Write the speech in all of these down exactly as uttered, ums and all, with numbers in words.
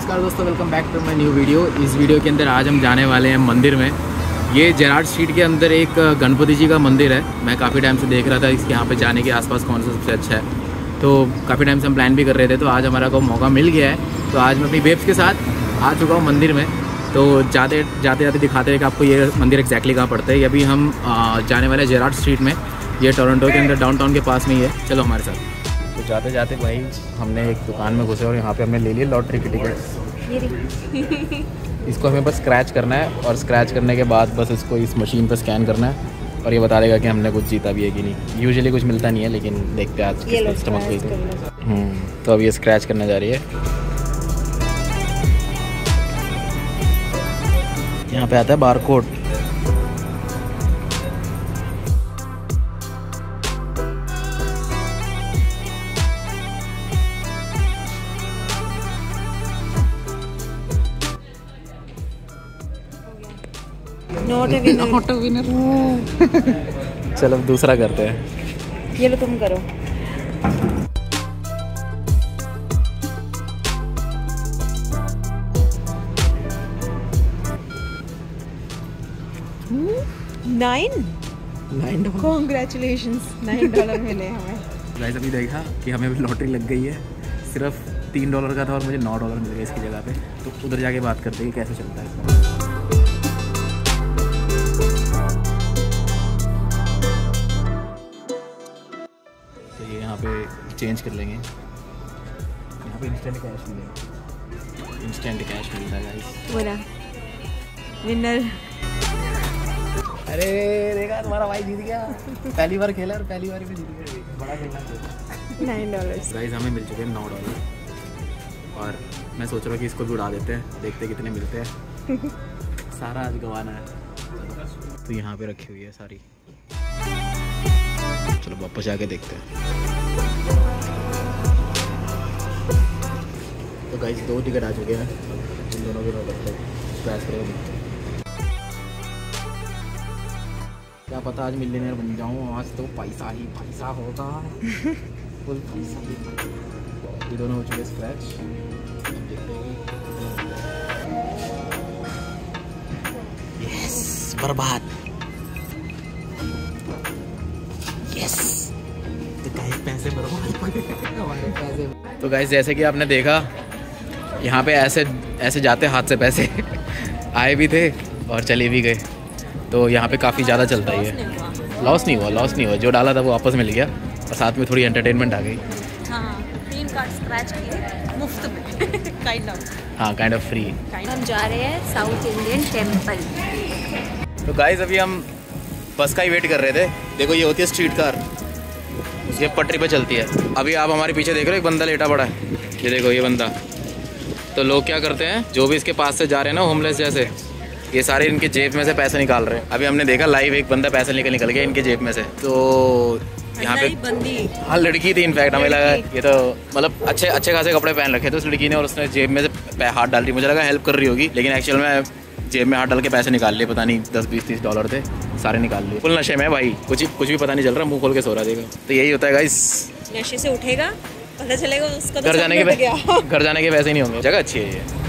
नमस्कार दोस्तों, welcome back to my new video. इस वीडियो के अंदर आज हम जाने वाले हैं मंदिर में। ये जेरार्ड स्ट्रीट के अंदर एक गणपति जी का मंदिर है। मैं काफ़ी टाइम से देख रहा था इसके यहाँ पे जाने के आसपास कौन सा सबसे अच्छा है, तो काफ़ी टाइम से हम प्लान भी कर रहे थे। तो आज हमारा को मौका मिल गया है, तो आज मैं अपनी वेब्स के साथ आ चुका हूँ मंदिर में। तो जाते जाते जाते दिखाते हैं कि आपको ये मंदिर एक्जैक्टली कहाँ पड़ता है। अभी हम आ, जाने वाले जेरार्ड स्ट्रीट में, ये टोरंटो के अंदर डाउनटाउन के पास में ही है। चलो हमारे साथ। तो जाते जाते भाई हमने एक दुकान में घुसे और यहाँ पे हमने ले लिया लॉटरी की टिकट। इसको हमें बस स्क्रैच करना है और स्क्रैच करने के बाद बस इसको इस मशीन पर स्कैन करना है और ये बता देगा कि हमने कुछ जीता भी है कि नहीं। यूजुअली कुछ मिलता नहीं है, लेकिन देखते हैं आज किस स्टमक पे। तो अब ये स्क्रैच करने जा रही है। यहाँ पे आता है barcode. Not a winner. Not a winner. चलो दूसरा करते हैं। ये लो तुम करो। Nine nine dollar. Congratulations, nine dollar मिले हमें। गाइस अभी देखा कि हमें अभी लॉटरी लग गई है। सिर्फ तीन डॉलर का था और मुझे नौ डॉलर मिल गया इसकी जगह पे। तो उधर जाके बात करते हैं कैसे चलता है। तो ये यहाँ पे चेंज कर लेंगे। यहाँ पे इंस्टेंट कैश मिलेगा। इंस्टेंट कैश मिलता है गाइस। बोला विनर। अरे देखा तुम्हारा भाई जीत गया। पहली बार खेला और पहली बार में जीत गया। बड़ा खेलना चाहिए। नाइन डॉलर गाइस हमें मिल चुके हैं नौ डॉलर और मैं सोच रहा हूँ कि इसको भी उड़ा देते हैं, देखते हैं कितने मिलते हैं। सारा आज गंवाना है। तो यहाँ पे रखी हुई है सारी। चलो वापस जाके देखते हैं। तो गाइस दो टिकट आ चुके हैं। इन दोनों के नोट स्क्रैच करेंगे। क्या पता आज मिलियनेयर बन जाऊँ। आज तो पैसा ही पैसा होगा। फुल पैसा ही पैसा। ये दोनों हो चुके स्क्रैच। यस, बर्बाद। यस, तो गाइस पैसे बर्बाद हमारे पैसे। तो गाइस जैसे कि आपने देखा यहाँ पे ऐसे ऐसे जाते हाथ से पैसे आए भी थे और चले भी गए। तो यहाँ पे काफ़ी ज़्यादा चलता ही है। लॉस नहीं हुआ, लॉस नहीं हुआ। जो डाला था वो वापस मिल गया और साथ में थोड़ी एंटरटेनमेंट आ गई। हाँ, तीन कार्ड स्क्रैच किए मुफ्त में। Kind of. हाँ, काइंड ऑफ फ्री। हम जा रहे हैं साउथ इंडियन टेम्पल। तो गाइस अभी हम बस का ही वेट कर रहे थे। देखो ये होती है स्ट्रीट कार, ये पटरी पे चलती है। अभी आप हमारे पीछे देख रहे हो एक बंदा लेटा पड़ा है। ये देखो ये बंदा। तो लोग क्या करते हैं, जो भी इसके पास से जा रहे हैं ना होमलेस जैसे, ये सारे इनके जेब में से पैसे निकाल रहे हैं। अभी हमने देखा लाइव एक बंदा पैसे निकल निकल गया इनके जेब में से। तो यहाँ पे बंदी, हाँ लड़की थी इनफैक्ट। हमें लगा ये तो मतलब अच्छे अच्छे खासे कपड़े पहन रखे थे उस लड़की ने और उसने जेब में से हाथ डाल दी। मुझे लगा हेल्प कर रही होगी, लेकिन एक्चुअल में जेब में हाथ डाल के पैसे निकाल लिए। पता नहीं दस बीस तीस डॉलर थे, सारे निकाल लिए। फुल नशे में भाई, कुछ कुछ भी पता नहीं चल रहा, मुंह खोल के सो रहा देगा। तो यही होता है गाइस। नशे से उठेगा पता चलेगा उसका घर जाने के घर जाने के पैसे नहीं होंगे। जगह अच्छी है ये।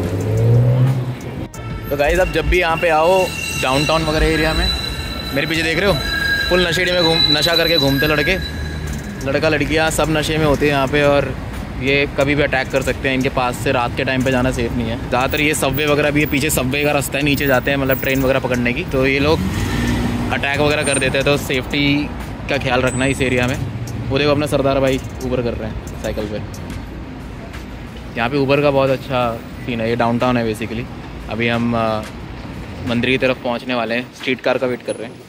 तो गाइस अब जब भी यहाँ पे आओ डाउनटाउन वगैरह एरिया में, मेरे पीछे देख रहे हो फुल नशेड़ी में घूम नशा करके घूमते लड़के, लड़का लड़कियाँ सब नशे में होते हैं यहाँ पे। और ये कभी भी अटैक कर सकते हैं। इनके पास से रात के टाइम पे जाना सेफ नहीं है। ज़्यादातर ये सबवे वगैरह भी है, पीछे सबवे का रास्ता है, नीचे जाते हैं मतलब ट्रेन वगैरह पकड़ने की। तो ये लोग अटैक वगैरह कर देते हैं। तो सेफ्टी का ख्याल रखना इस एरिया में। वो देखो अपना सरदार भाई ऊबर कर रहे हैं साइकिल पे। यहाँ पे ऊबर का बहुत अच्छा सीन है। ये डाउनटाउन है बेसिकली। अभी हम आ, मंदिर की तरफ पहुँचने वाले हैं। स्ट्रीट कार का वेट कर रहे हैं।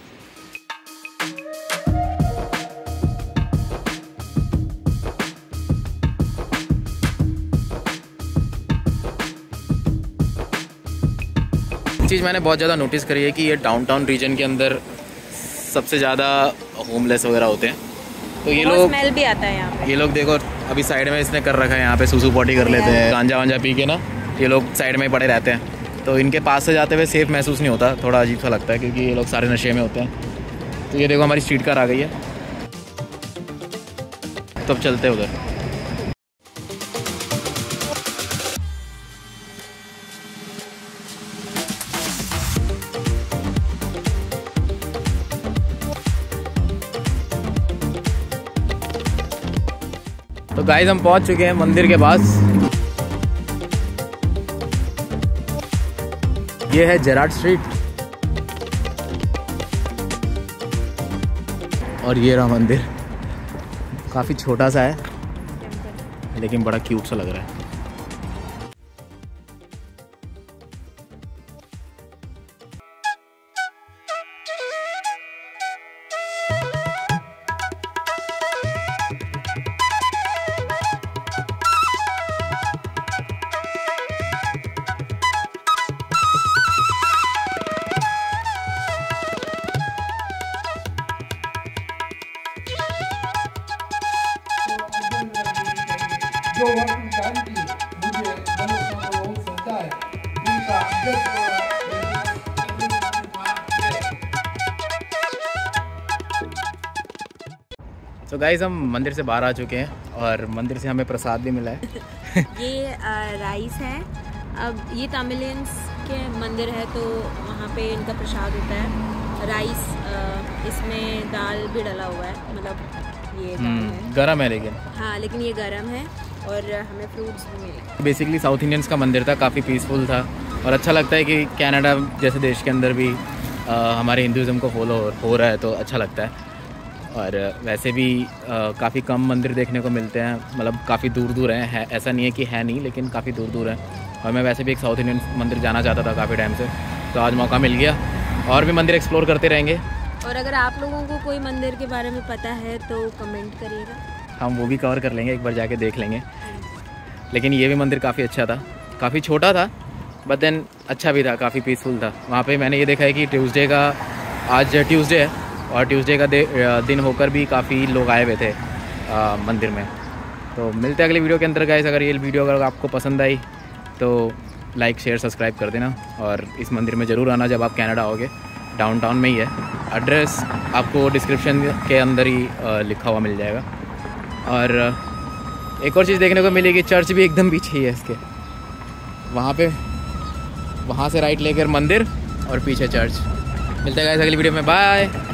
चीज़ मैंने बहुत ज़्यादा नोटिस करी है कि ये डाउनटाउन रीजन के अंदर सबसे ज़्यादा होमलेस वगैरह होते हैं। तो ये लोग स्मेल भी आता है यहाँ पे। ये लोग देखो अभी साइड में इसने कर रखा है, यहाँ पे सूसू पॉटी कर लेते हैं, गांजा वांजा पी के ना ये लोग साइड में ही पड़े रहते हैं। तो इनके पास से जाते हुए सेफ महसूस नहीं होता, थोड़ा अजीब सा लगता है क्योंकि ये लोग सारे नशे में होते हैं। तो ये देखो हमारी स्ट्रीट कार आ गई है। तो अब चलते हैं उधर। तो गाइस हम पहुंच चुके हैं मंदिर के पास। ये है जेरार्ड स्ट्रीट और ये रहा मंदिर। काफ़ी छोटा सा है लेकिन बड़ा क्यूट सा लग रहा है। जो वक्त जानती मुझे मनुष्य को बहुत सजता है उनका तो गाइस हम मंदिर से बाहर आ चुके हैं और मंदिर से हमें प्रसाद भी मिला है। ये राइस है। अब ये तमिलियंस के मंदिर है तो वहाँ पे इनका प्रसाद होता है। राइस इसमें दाल भी डला हुआ है, मतलब ये दाल है। गरम है लेकिन हाँ, लेकिन ये गरम है और हमें फ्रूट्स भी मिले। बेसिकली साउथ इंडियंस का मंदिर था, काफ़ी पीसफुल था और अच्छा लगता है कि कनाडा जैसे देश के अंदर भी आ, हमारे हिंदुज़म को फॉलो हो रहा है तो अच्छा लगता है। और वैसे भी काफ़ी कम मंदिर देखने को मिलते हैं, मतलब काफ़ी दूर दूर हैं, है ऐसा नहीं है कि है नहीं, लेकिन काफ़ी दूर दूर हैं। और मैं वैसे भी एक साउथ इंडियन मंदिर जाना चाहता था काफ़ी टाइम से, तो आज मौका मिल गया। और भी मंदिर एक्सप्लोर करते रहेंगे। और अगर आप लोगों को कोई मंदिर के बारे में पता है तो कमेंट करिएगा, हम वो भी कवर कर लेंगे, एक बार जाके देख लेंगे। लेकिन ये भी मंदिर काफ़ी अच्छा था, काफ़ी छोटा था बट देन अच्छा भी था, काफ़ी पीसफुल था। वहाँ पे मैंने ये देखा है कि ट्यूसडे का, आज ट्यूसडे है और ट्यूसडे का दिन होकर भी काफ़ी लोग आए हुए थे आ, मंदिर में। तो मिलते हैं अगले वीडियो के अंदर गाइस। अगर ये वीडियो अगर आपको पसंद आई तो लाइक शेयर सब्सक्राइब कर देना और इस मंदिर में ज़रूर आना जब आप कनाडा आओगे। डाउनटाउन में ही है, एड्रेस आपको डिस्क्रिप्शन के अंदर ही आ, लिखा हुआ मिल जाएगा। और एक और चीज़ देखने को मिलेगी, चर्च भी एकदम पीछे ही है इसके, वहाँ पे वहाँ से राइट लेकर मंदिर और पीछे चर्च। मिलते हैं गाइस अगली वीडियो में, बाय।